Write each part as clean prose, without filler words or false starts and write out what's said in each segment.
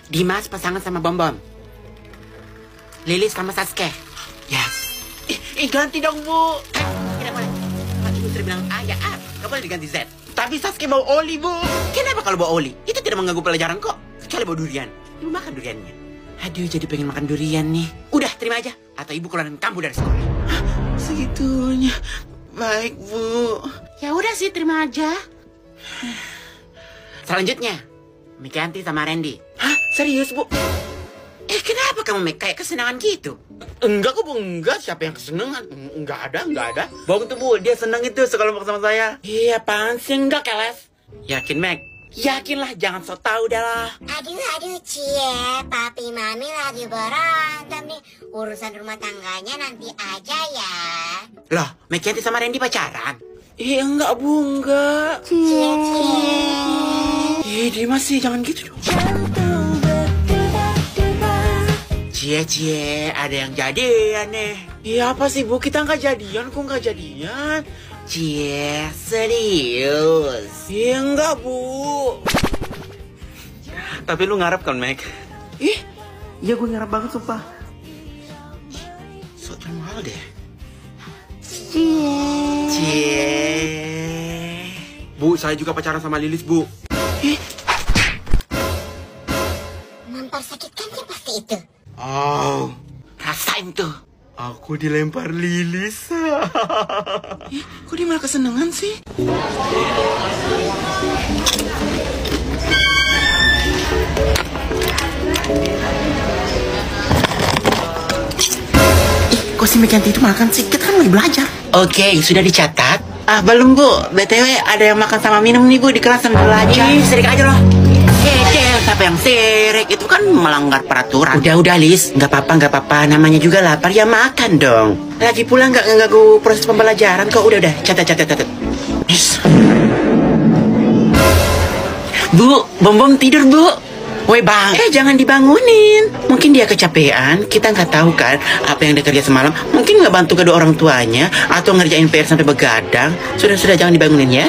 Dimas pasangan sama Bom Bom. Lilis sama Sasuke. Yes. Ganti dong, Bu. Tidak boleh. Kalau Ibu sudah bilang A, ya A. Gak boleh diganti Z. Tapi Sasuke bawa oli, Bu. Kenapa kalau bawa oli? Itu tidak mengganggu pelajaran kok. Kecuali bawa durian. Ibu makan duriannya. Aduh, jadi pengen makan durian nih. Udah, terima aja. Atau Ibu keluarin kamu dari sekolah. Hah? Segitunya. Baik, Bu. Ya udah sih, terima aja. Selanjutnya, Mikianti sama Randy. Hah? Serius, Bu? Kenapa kamu kayak kesenangan gitu? Enggak kok, Bu. Enggak. Siapa yang kesenangan? Enggak ada. Bohong tuh, Bu. Dia senang itu sekelompok sama saya. Iya, apaan sih? Enggak, Keles. Yakin, Meg? Yakinlah, jangan sok tahu dah lah. Aduh, Cie. Papi Mami lagi berantem nih. Urusan rumah tangganya nanti aja ya. Loh, Mikianti sama Randy pacaran? Enggak, Bu. Enggak. Cie. Dimas sih, jangan gitu dong. Cie, ada yang jadian nih. Iya, apa sih, Bu? Kita nggak jadian, kok nggak jadian? Cie, serius. Iya, enggak, Bu. Tapi lu ngarep kan, Meg? Iya, gue ngarep banget, sumpah. So mahal deh. Cie. Bu, saya juga pacaran sama Lilis, Bu. Mempersakitkan sih pasti itu. Oh, Rasain tuh. aku dilempar Lilis. Kok dia malah kesenangan sih? Kok si Mikianti itu makan sih? Kita kan lagi belajar. Oke, sudah dicatat. Belum, Bu. BTW ada yang makan sama minum nih, Bu, di kelas sambil belajar. Sirik aja loh. Siapa yang sirik? Itu kan melanggar peraturan. Udah, Lis. Nggak apa-apa. Namanya juga lapar, ya makan dong. Lagi pula nggak ngeganggu proses pembelajaran kok. Udah. Catat. Yes. Bu, Bom tidur, Bu. Woi, Bang. Jangan dibangunin. Mungkin dia kecapean. Kita nggak tahu kan apa yang dia kerja semalam. Mungkin nggak bantu kedua orang tuanya atau ngerjain PR sampai begadang. Sudah, jangan dibangunin ya.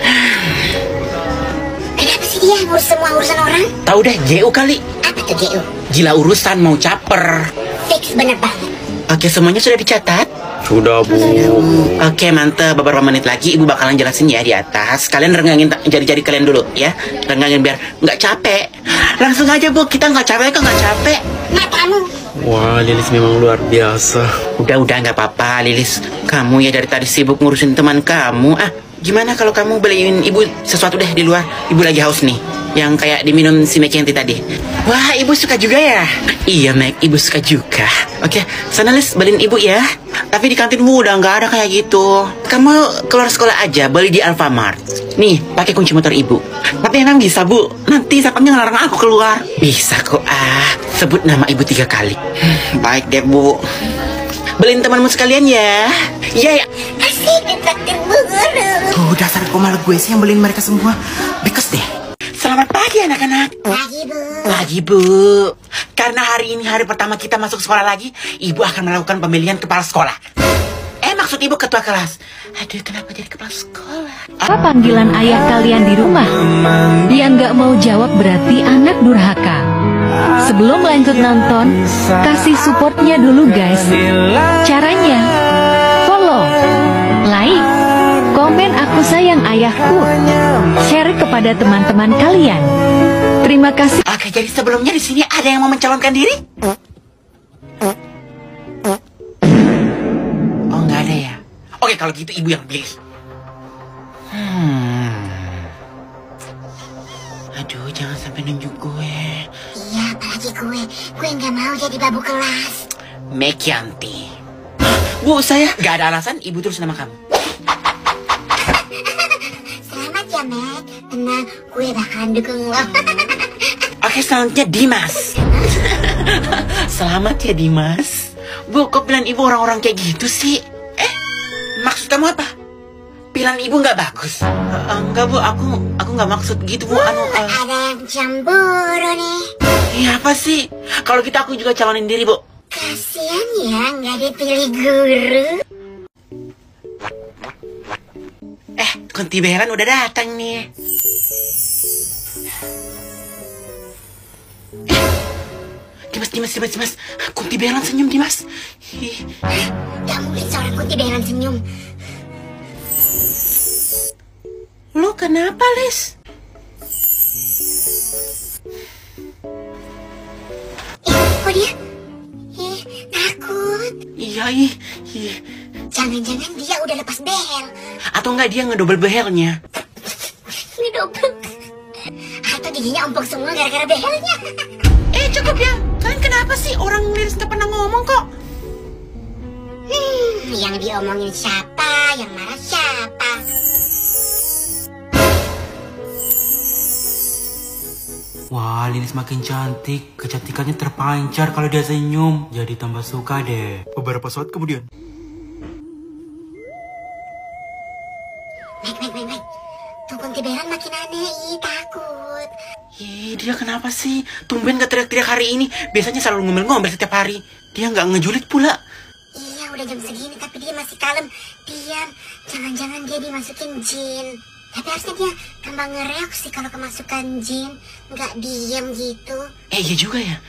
Kenapa sih dia ngurus semua urusan orang? Tahu deh, GU kali. Apa tuh GU? Gila urusan, mau caper. Fix bener banget. Oke, semuanya sudah dicatat? Sudah, Bu. Oke, mantep. Beberapa menit lagi Ibu bakalan jelasin ya di atas. Kalian renggangin jari-jari kalian dulu ya. Renggangin biar nggak capek. Langsung aja, Bu. Kita nggak capek kok, nggak capek. Matamu. Wah, Lilis memang luar biasa. Udah, nggak apa-apa, Lilis. Kamu ya dari tadi sibuk ngurusin teman kamu. Gimana kalau kamu beliin Ibu sesuatu deh di luar? Ibu lagi haus nih. Yang kayak diminum si Mekianti tadi. Wah, Ibu suka juga ya? Iya, Meg. Ibu suka juga. Oke, sana Lis, beliin Ibu ya. Tapi di kantinmu udah nggak ada kayak gitu. Kamu keluar sekolah aja, beli di Alfamart. Nih, pakai kunci motor Ibu. Tapi emang bisa, Bu? Nanti satpamnya ngelarang aku keluar. Bisa kok, sebut nama Ibu 3 kali. Baik deh, Bu. Beliin temanmu sekalian ya. Iya, ya. Asik ditraktir Bu Guru. Tuh, dasar malah gue sih yang beliin mereka semua. Bekes deh. Selamat pagi, anak-anak. Pagi, Bu. Karena hari ini hari pertama kita masuk sekolah lagi, Ibu akan melakukan pemilihan kepala sekolah. Maksud Ibu ketua kelas. Aduh, kenapa jadi kepala sekolah? Apa panggilan ayah kalian di rumah? Yang nggak mau jawab berarti anak durhaka. Sebelum lanjut nonton, kasih supportnya dulu guys. Caranya, follow, like, komen aku sayang ayahku, share kepada teman-teman kalian. Terima kasih. Oke, jadi sebelumnya di sini ada yang mau mencalonkan diri? Oh, nggak ada ya? Oke, kalau gitu Ibu yang pilih. Aduh, jangan sampai nunjuk gue. Iya, apalagi gue. Gue nggak mau jadi babu kelas. Mekianti. Bu, saya nggak ada alasan Ibu terus nama kamu. Selamat ya, Meg. Tenang, gue bakalan dukung lo. Oke, selanjutnya Dimas. Selamat ya, Dimas. Bu, kok pilihan Ibu orang-orang kayak gitu sih? Maksud kamu apa? Pilihan Ibu nggak bagus? Enggak, Bu. Aku nggak maksud gitu, Bu. Ada yang cemburu nih. Iya, apa sih? Kalau gitu aku juga calonin diri, Bu. Kasian ya, nggak dipilih guru. Kunti Beran udah datang nih. Dimas. Kunti Belan senyum, Dimas. Ih. Gak mungkin seorang Kunti Belan senyum. Lo kenapa, Lis? Kok dia? Takut. Iya, ih. Jangan-jangan dia udah lepas behel. Atau enggak dia ngedobel behelnya? Ini double. Atau giginya ompong semua gara-gara behelnya. Cukup ya. Kalian kenapa sih? Orang Lilis gak pernah ngomong kok. Yang diomongin siapa? Yang marah siapa? Wah, Lilis makin cantik. Kecantikannya terpancar kalau dia senyum. Jadi tambah suka deh. Beberapa saat kemudian. Meg. Tuh Kunti Belan makin aneh. Takut. Dia kenapa sih? Tumben gak teriak-teriak hari ini. Biasanya selalu ngomel-ngomel setiap hari. Dia gak ngejulit pula. Iya, udah jam segini tapi dia masih kalem. Diam. Jangan-jangan dia dimasukin jin. Tapi harusnya dia gampang ngereaksi kalau kemasukan jin. Nggak diam gitu. Iya juga ya.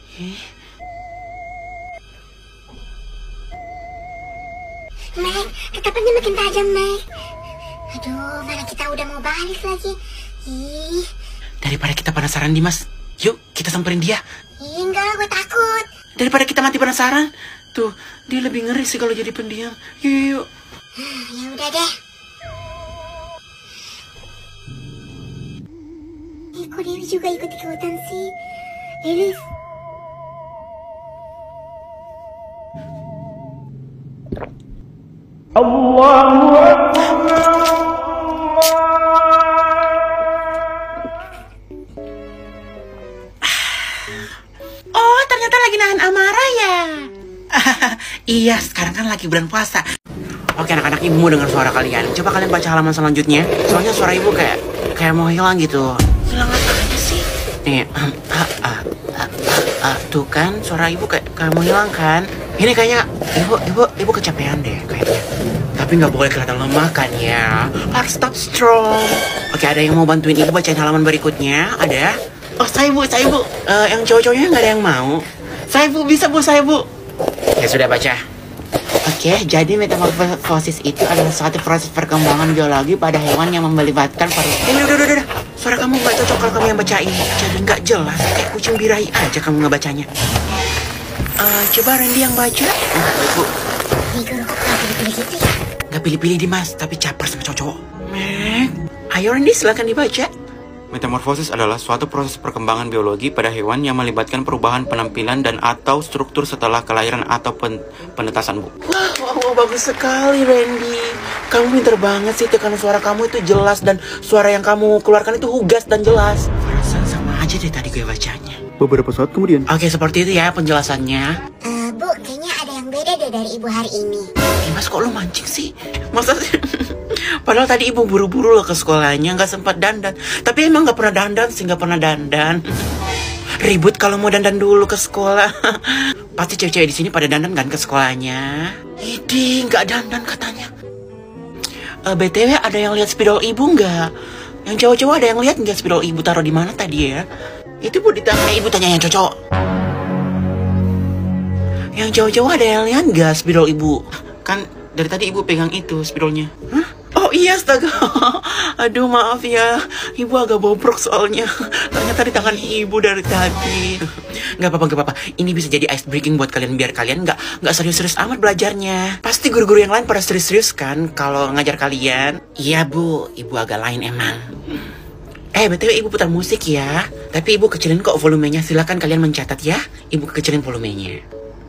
Meg, tatapannya makin tajam, Meg. Aduh, mana kita udah mau balik lagi. Ih. Daripada kita penasaran, Dimas. Yuk, kita samperin dia. Enggak, gue takut. Daripada kita mati penasaran. Tuh, dia lebih ngeri sih kalau jadi pendiam. Yuk. Ya udah deh. Kok Dewi juga ikut-ikutan sih? Lilis. Allahu Akbar. Oh, ternyata lagi nahan amarah ya. Iya, sekarang kan lagi bulan puasa. Oke anak-anak, ibu mau dengar suara kalian. Coba kalian baca halaman selanjutnya. Soalnya suara ibu kayak mau hilang gitu. Hilang apa aja sih? Nih, tuh kan suara ibu kayak mau hilang kan? Ini kayaknya ibu kecapean deh kayaknya. Tapi nggak boleh kelihatan lemah kan ya. Harus tetap strong. Oke, ada yang mau bantuin ibu bacain halaman berikutnya? Ada? Oh, saya bu. Yang cowok-cowoknya nggak ada yang mau. Saya bu, bisa bu, saya bu. Ya sudah baca. Oke, jadi metamorfosis itu adalah suatu proses perkembangan biologi pada hewan yang melibatkan udah. Suara kamu nggak cocok kalau kamu yang bacain. Jadi nggak jelas, kayak kucing birahi aja kamu ngebacanya. Coba Randy yang baca. Ibu. Nih guru kok nggak pilih-pilih gitu ya? Nggak pilih-pilih Dimas, tapi caper sama cowok-cowok. Ayo Randy, silakan dibaca. Metamorfosis adalah suatu proses perkembangan biologi pada hewan yang melibatkan perubahan penampilan dan atau struktur setelah kelahiran atau penetasan, Bu. Wah, bagus sekali Randy. Kamu pinter banget sih, tekanan suara kamu itu jelas dan suara yang kamu keluarkan itu hugas dan jelas. Perasaan sama aja deh tadi gue bacanya. Beberapa saat kemudian. Oke, seperti itu ya penjelasannya. Bu, kayaknya ada yang beda deh dari ibu hari ini. Mas, kok lo mancing sih? Masa sih? Padahal tadi ibu buru-buru loh ke sekolahnya, nggak sempat dandan. Tapi emang nggak pernah dandan sih, nggak pernah dandan. Ribut kalau mau dandan dulu ke sekolah. Pasti cewek-cewek di sini pada dandan kan ke sekolahnya. Idi, nggak dandan katanya. BTW ada yang lihat spidol ibu nggak? Yang cowok-cowok ada yang lihat nggak spidol ibu taruh di mana tadi ya? Itu bu di tangan ibu, tanya yang cowok. Yang cowok-cowok ada yang lihat nggak spidol ibu? Kan dari tadi ibu pegang itu spidolnya. Hah? Oh iya, astaga. Aduh, maaf ya. Ibu agak bobrok soalnya. Ternyata di tangan ibu dari tadi. Gak apa-apa. Ini bisa jadi ice breaking buat kalian biar kalian nggak serius-serius amat belajarnya. Pasti guru-guru yang lain pada serius-serius kan kalau ngajar kalian. Iya bu, ibu agak lain emang. BTW ibu putar musik ya. Tapi ibu kecilin kok volumenya. Silakan kalian mencatat ya. Ibu kecilin volumenya.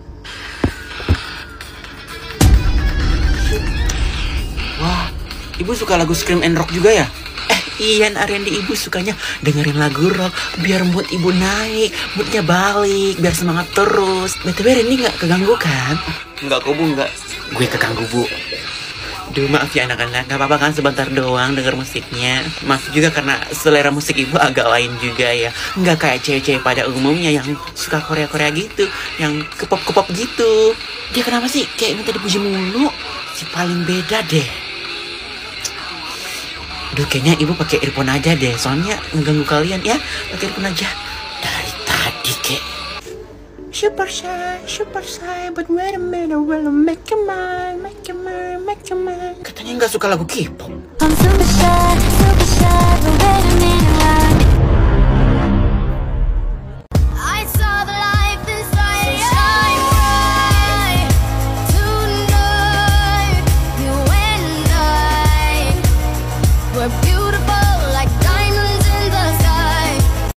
Wah, ibu suka lagu scream and rock juga ya? Iya, Randy, ibu sukanya dengerin lagu rock biar mood ibu naik, moodnya balik, biar semangat terus. BTW Randy nggak keganggu kan? Nggak kok bu, nggak. Gue keganggu bu. Duh, maaf ya anak-anak, nggak apa-apa kan sebentar doang denger musiknya. Maaf juga karena selera musik ibu agak lain juga ya. Nggak kayak cewek-cewek pada umumnya yang suka Korea-Korea gitu, yang kepop-kepop gitu. Dia kenapa sih kayak minta dipuji mulu? Si paling beda deh. Duh, kayaknya ibu pakai earphone aja deh, soalnya ngeganggu kalian ya. Pakai earphone aja. Dari tadi kek. super shy, but wait a minute, will I make you mine, make you mine, make you mine. Katanya nggak suka lagu K-pop. I'm super shy, but wait a minute.